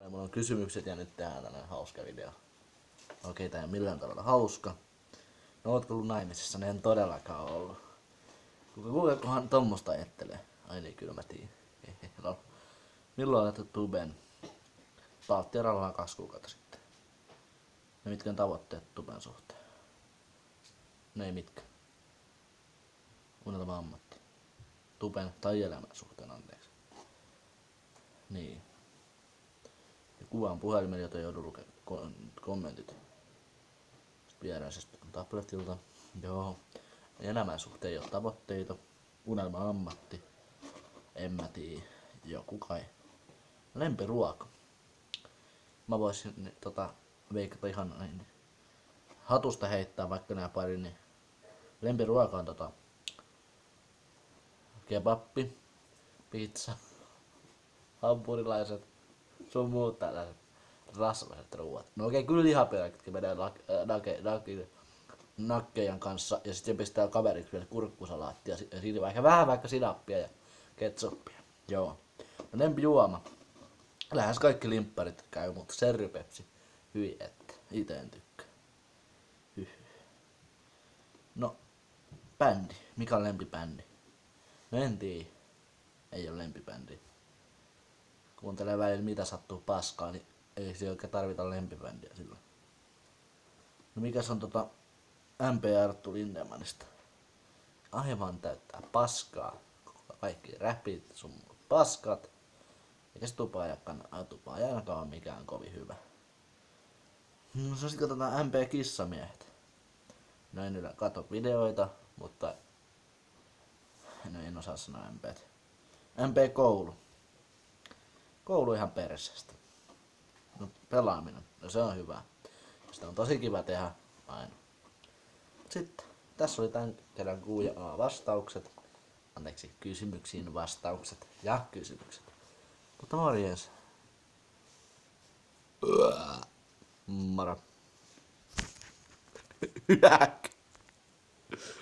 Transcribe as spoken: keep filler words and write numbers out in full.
Mulla on kysymykset ja nyt tehdään tällainen hauska video. Okei, tää ei ole millään tavalla hauska. No ootko ollut naimisissa? Ne en todellakaan ollut. Kuka kukakohan tommosta ajattelee? Ai niin, kyllä mä tiedän. No. Milloin olet tuben? Paattiaralla kaksi kuukautta sitten. No mitkä on tavoitteet tuben suhteen? No ei mitkä. Unelma ammatti. Tuben tai elämän suhteen, anteeksi. Niin. Ja kuvaan puhelimen, jota joudun lukemaan kommentit. Sitten viedään se sitten tabletilta. Joo. Elämän suhteen ei ole tavoitteita. Unelma ammatti. En mä tiedä. Joku kai. Lempiruoka. Mä voisin tota, veikata ihan näin hatusta heittää vaikka nää pari, niin lempiruoka on tota kebappi, pizza, hampurilaiset, sun muut tällaiset rasvaiset ruuat. No okei, kyllä lihapelkätkin menee nakkejan kanssa ja sitten pistää kaveriksi vielä kurkkusalaattia ja siitä vaikka vähän vaikka sinappia ja ketsuppia. Joo. No lempijuoma. Lähes kaikki limpparit käy, mutta serrypepsi, hyi että, ite en tykkää. Hyh. No, bändi. Mikä on lempibändi? No en tiedä. Ei oo lempibändi. Kuuntelee välillä mitä sattuu paskaa, niin ei se oikein tarvita lempibändiä silloin. No mikäs on tota M P Arttu Lindemannista? Aivan täyttää paskaa. Kaikki räpit, sun paskat. Eikä se tupa ainakaan, tupa ei ainakaan ole mikään kovin hyvä. No se on sit katsotaan M P Kissamiehet. No en ylä katso videoita, mutta no en osaa sanoa M P. M P Koulu. Koulu ihan perseestä. No pelaaminen, no se on hyvä. Sitä on tosi kiva tehdä aina. Sitten tässä oli tän kerran Q ja A vastaukset. Anteeksi, kysymyksiin vastaukset ja kysymykset. Mutta morjens. Moro. Hyäk.